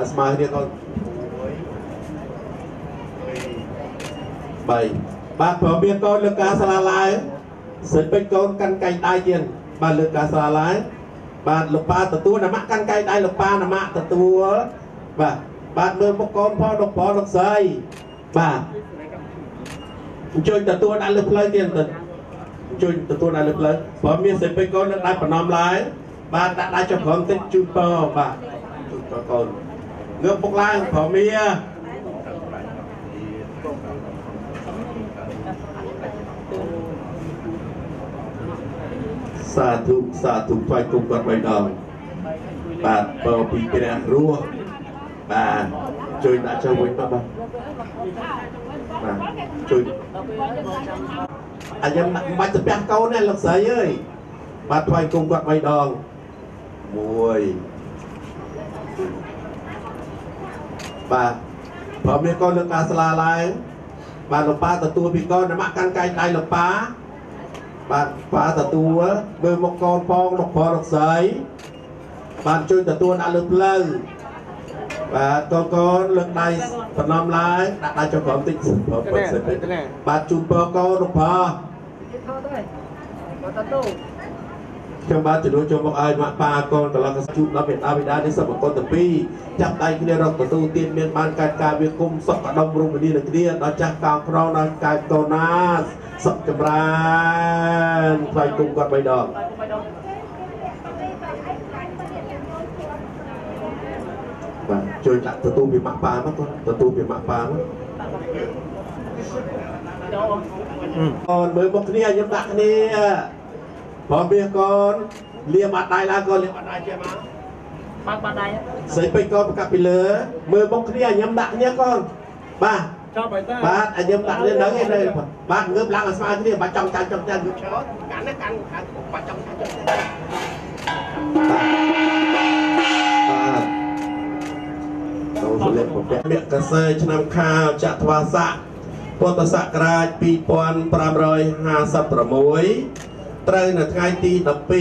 ស្មើគ្នាកូន3បាទព្រមមានកូនលើកការសាលាឡើងសិនពេញកូនកាន់កែងដៃទៀតបាទលើកការសាលាឡើងបាទលោកប៉ាទទួលណាក់កាន់កែងដៃលោកប៉ាណាក់ទទួលបាទមើលមុខកូនផងលោកបងលោកស្រីបាទអញ្ជើញទទួលដាក់លើផ្លូវទៀតទៅអញ្ជើញទទួលដាក់លើផ្លូវព្រមមានសិនពេញកូនលើកដៃបណ្ណំឡើងបាទដាក់ដៃចុះក្រោមតិចជូនពរបាទជូនពរកូនងើបមុខឡើងព្រមមានសាធុថ្វាយគុំគាត់3ដងបាទបើពីព្រះរស់បាទជួយដាក់ចូលវិញបាទជួយអាយ៉ាំមិនបាច់ទៅផ្ទះកូនទេលោកស្រីអើយបាទថ្វាយគុំគាត់3ដង1បាទព្រមមានកូនលើកការស្លាឡើងបាទលោកប៉ាទទួលពីកូនណាក់កាន់កែងដៃលោកប៉ាបាទប៉ាទទួលមើលមកកូនផងលោកប្រុសលោកស្រីបាទជួយទទួលដាក់លើផ្លូវបាទកូនលើកដៃបណ្ណំឡើងដាក់ដៃចុះក្រោមតិចបាទជូនពរកូនលោកប្រុសខ្ញុំបាទជំនួសចូលមកឲ្យម៉ាក់ប៉ាកូនកន្លងជូនដល់មេដាបេដានេះសុខកូនទាំងពីរចាប់ដៃគ្នារកទទួលទានមានបានកើតការវាគុំសុខកដំរុំវិនិច្ឆ័យគ្នាដល់ចាស់កោងក្រងដល់កើតកូនណាសុខចម្រើនថ្លៃគុំគាត់3ដងបាទជួយដាក់ទទួលពីម៉ាក់ប៉ាមកទទួលពីម៉ាក់ប៉ាមកអូនមើលមកគ្នាខ្ញុំដាក់គ្នាព្រមមានកូនលាបាត់ដៃឡើងកូនលាបាត់ដៃចេះមកបាត់ដៃស្រីពេញកូនប្រកាសពីលើមើលមកគ្នាខ្ញុំដាក់គ្នាកូនបាទចាំបាយតាបាទខ្ញុំដាក់គ្នានៅបាទងើបឡើងឲ្យស្មើគ្នាបាទចង់ចាញ់ងើបឈរកាន់បាច់ចង់ចាញ់បាទចូលសលេបពពកមេកសេឆ្នាំខាលចត្វាស័កពុទ្ធសករាជ2556ត្រូវនៅថ្ងៃទី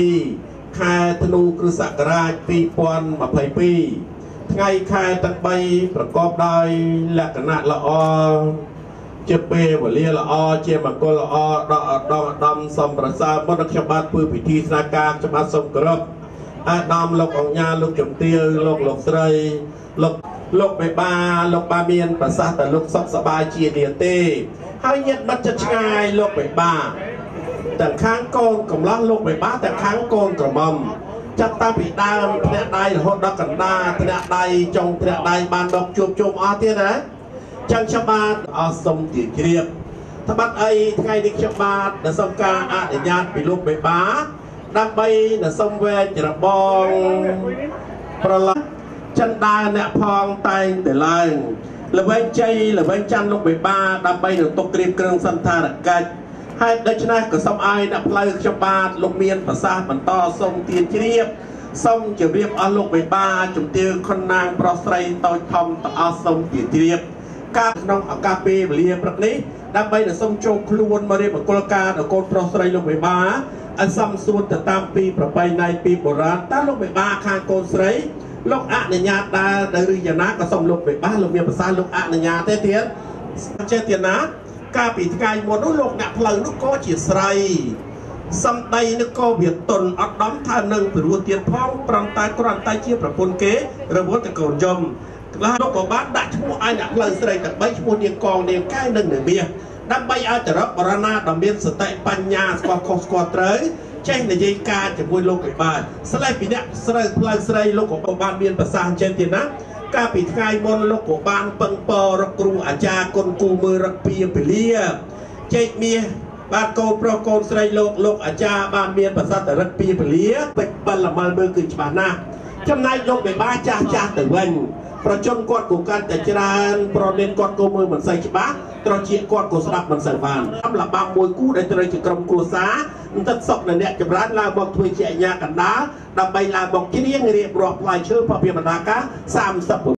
12ខែធ្នូគ្រិស្តសករាជ2022ថ្ងៃខែទាំង3ប្រកបដោយលក្ខណៈល្អជាពេលវេលាល្អជាមង្គលល្អដកឧត្តមសំប្រសើរមុនខ្ញុំបាទធ្វើពិធីស្នាការខ្ញុំបាទសូមគោរពអាដាមលោកអង្គញាលោកជំទាវលោកស្រីលោកបេបាលោកបាមានប្រសាសន៍តែលោកសុខសប្បាយជានាទេហើយញាតិមិត្តចិត្តឆ្ងាយលោកបេបាទាំងខាងកូនកំឡោះលោកបេបាទាំងខាងកូនក្រមុំចាប់តាំងពីដើមធ្នាក់ដៃរហូតដល់កណ្ដាលធ្នាក់ដៃចុងធ្នាក់ដៃបានដកជួបអស់ទៀតណាចឹងខ្ញុំបាទអស់សុំទាជ្រាបថាបាត់អីថ្ងៃនេះខ្ញុំបាទដែលសុំការអនុញ្ញាតពីលោកបេបាដើម្បីដែលសុំវែករបងប្រឡងចិនដាអ្នកផងតែងតែឡើងល្វែងជ័យល្វែងច័ន្ទលោកបេបាដើម្បីនឹងទុកត្រៀមគ្រឿងសន្តារកិច្ចហើយដូច្នេះក៏សូមឲ្យអ្នកផ្លូវខ្ញុំបាទលោកមានប្រសាសន៍បន្តសូមទានជ្រាបសូមជម្រាបអស់លោកបេបាជំទាវខុនណាងប្រុសស្រីតូចធំទាំងអស់សូមទានជ្រាបការក្នុងឱកាសពេលវេលាព្រឹកនេះដើម្បីនឹងសូមចូលខ្លួនមករៀបមង្គលការដល់កូនប្រុសស្រីលោកបេបាឲ្យសំសួរទៅតាមពីប្រពៃណីពីបុរាណតើលោកបេបាខាងកូនស្រីលោកអនុញ្ញាតដែរឬយ៉ាងណាក៏សូមលោកបេបាលោកមានប្រសាសន៍លោកអនុញ្ញាតទេទៀតចេះទៀតណាកាលពីថ្ងៃមុននោះលោកអ្នកផ្លូវនោះក៏ជាស្រីសំដីនោះក៏វាតុនអត់ដំថើបនឹងព្រោះទៀតផងប្រំតែគ្រាន់តែជាប្រពន្ធគេរវល់តែកូនយំខ្លះលោកក៏បានដាក់ឈ្មោះឲ្យអ្នកផ្លូវស្រីទាំង3ឈ្មោះនាងកងនាងកែនិងនាងមាសដើម្បីឲ្យចរិតបរណាដ៏មានសតិបញ្ញាស្គាល់ខុសស្គាល់ត្រូវចេះនិយាយការជាមួយលោកបេបាស្លេះពីអ្នកស្រីផ្លូវស្រីលោកក៏បានមានប្រសាសន៍ចេះទៀតណាកាលពីថ្ងៃមុនលោកក៏បានពឹងពររកគ្រូអាចារ្យគុណគូមើលរកពីពលីចេកមាសបានកូនប្រុសកូនស្រីលោកអាចារ្យបានមានប្រសាសន៍តរិទ្ធពីពលីពេចបលល្មើលមើលគឺច្បាស់ណាស់ចំណែកលោកបេបាចាស់ទៅវិញប្រជជនគាត់ក៏កាន់តែច្រើនប្រឌិនគាត់ក៏មើលមិនសូវច្បាស់ត្រជាគាត់ក៏ស្ដាប់មិនសូវបានតាមលបាំមួយគូដែលត្រូវជាក្រុមគ្រួសារបន្តិចសុកនៅអ្នកចម្រើនឡើងមកធ្វើជាអញ្ញាកណ្ដាលដើម្បីឡើងមកជ្រៀងរៀបរាប់ផ្លែឈើភពវិបណ្ដាការ30